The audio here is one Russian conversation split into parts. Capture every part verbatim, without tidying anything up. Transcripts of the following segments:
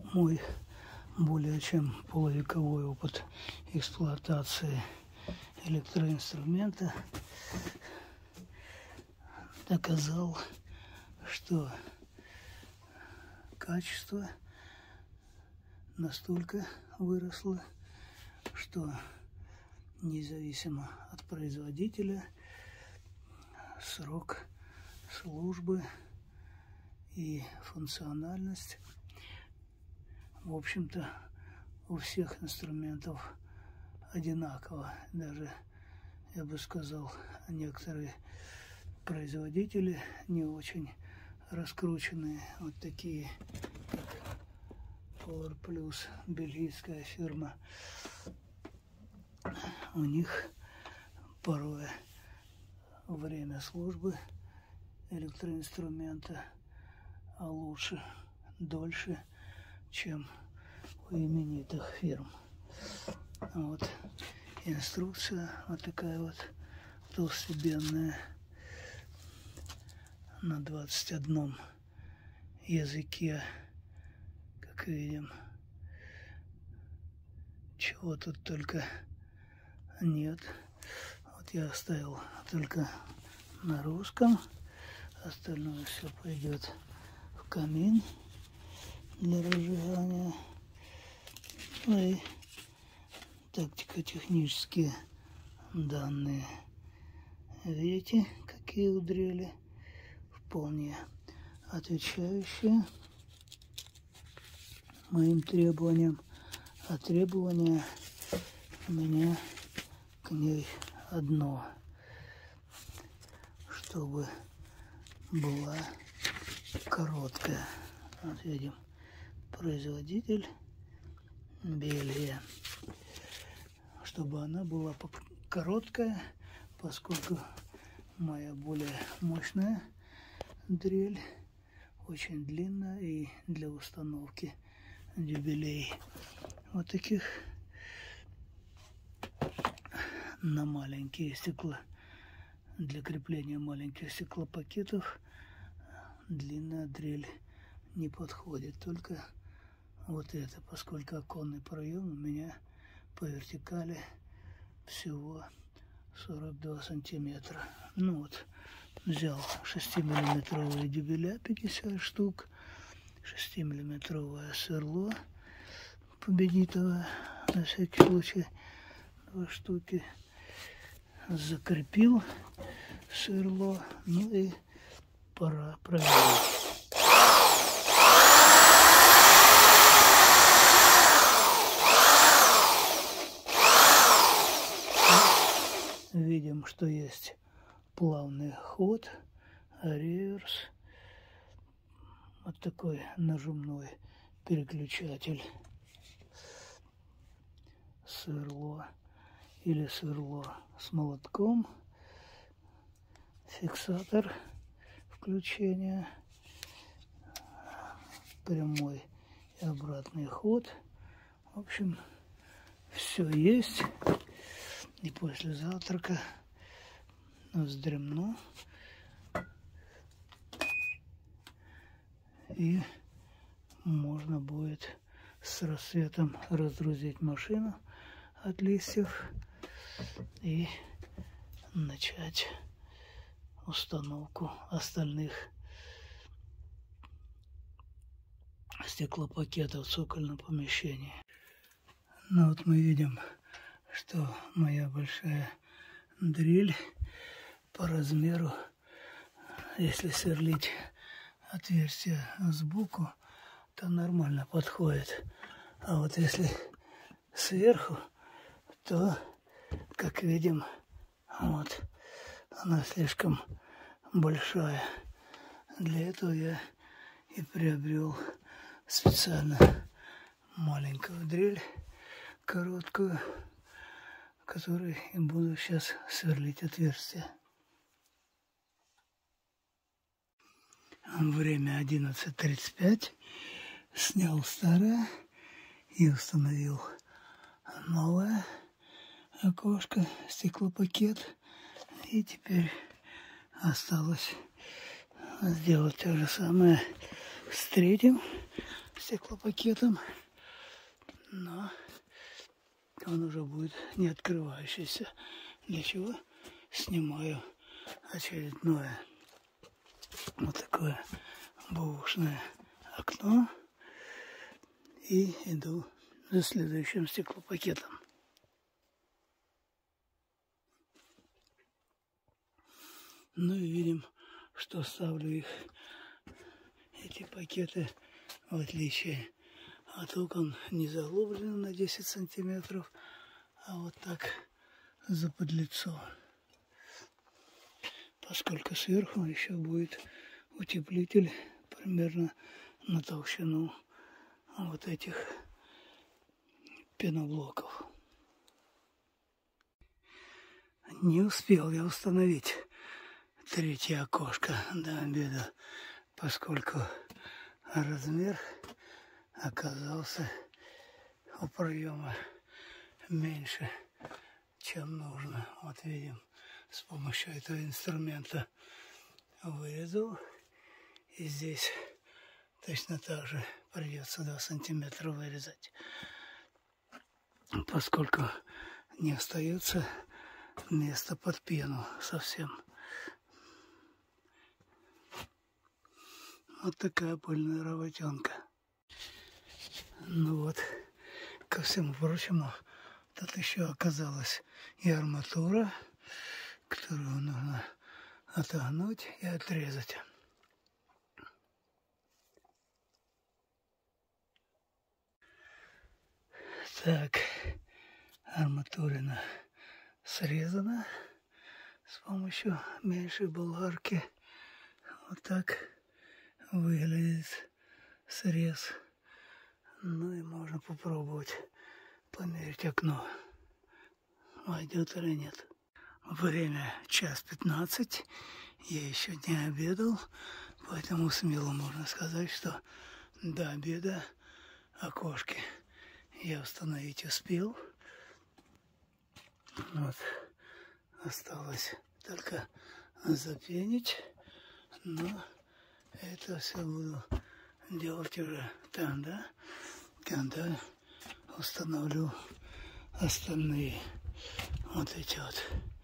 Мой более чем полувековой опыт эксплуатации электроинструмента доказал, что качество настолько выросло, что независимо от производителя срок службы и функциональность, в общем-то, у всех инструментов одинаково. Даже, я бы сказал, некоторые производители не очень раскрученные, вот такие, как Power Plus, бельгийская фирма, у них порой время службы электроинструмента а лучше, дольше, чем у именитых фирм. Вот инструкция вот такая вот толстебенная на двадцать одном языке, как видим. Чего тут только нет. Вот я оставил только на русском, остальное все пойдет в камин для разжигания. Ну и тактико-технические данные. Видите, какие удрели? Вполне отвечающие моим требованиям. А требования у меня к ней одно, чтобы была короткая. Вот видим, производитель Бельгия. Чтобы она была короткая, поскольку моя более мощная дрель очень длинная и для установки дюбелей вот таких на маленькие стекла, для крепления маленьких стеклопакетов длинная дрель не подходит, только вот это, поскольку оконный проем у меня по вертикали всего сорок два сантиметра. Ну вот, взял шестимиллиметровые дюбеля, пятьдесят штук, шестимиллиметровое сверло победитого, на всякий случай, два штуки, закрепил сверло, ну и пора проверить. Видим, что есть плавный ход, реверс, вот такой нажимной переключатель, сверло или сверло с молотком, фиксатор включения, прямой и обратный ход. В общем, все есть. И после завтрака вздремну и можно будет с рассветом разгрузить машину от листьев и начать установку остальных стеклопакетов в цокольном помещении. Ну вот мы видим, что моя большая дрель по размеру, если сверлить отверстие сбоку, то нормально подходит. А вот если сверху, то, как видим, вот она слишком большая. Для этого я и приобрел специально маленькую дрель, короткую, которой и буду сейчас сверлить отверстие. Время одиннадцать тридцать пять. Снял старое и установил новое окошко, стеклопакет. И теперь осталось сделать то же самое с третьим стеклопакетом, но он уже будет не открывающийся. Для чего снимаю очередное вот такое бэушное окно и иду за следующим стеклопакетом. Ну и видим, что ставлю их, эти пакеты, в отличие от окон, не заглублены на десять сантиметров, а вот так заподлицо. Поскольку сверху еще будет утеплитель примерно на толщину вот этих пеноблоков. Не успел я установить третье окошко до обеда, поскольку размер оказался у проема меньше, чем нужно. Вот видим, с помощью этого инструмента вырезал. И здесь точно так же придется два сантиметра вырезать, поскольку не остается места под пену совсем. Вот такая пыльная работенка. Ну вот, ко всему прочему, тут еще оказалась и арматура, которую нужно отогнуть и отрезать. Так, арматурина срезана с помощью меньшей болгарки. Вот так выглядит срез. Ну и можно попробовать померить окно, войдет или нет. Время час пятнадцать, я еще не обедал, поэтому смело можно сказать, что до обеда окошки я установить успел. Вот, осталось только запенить, но это все буду делать уже тогда, когда установлю остальные вот эти вот.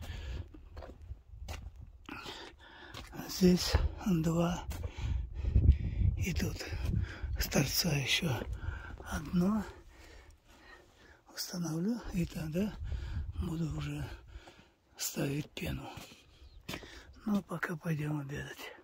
Здесь два, и тут с торца еще одно установлю, и тогда буду уже ставить пену. Ну, пока пойдем обедать.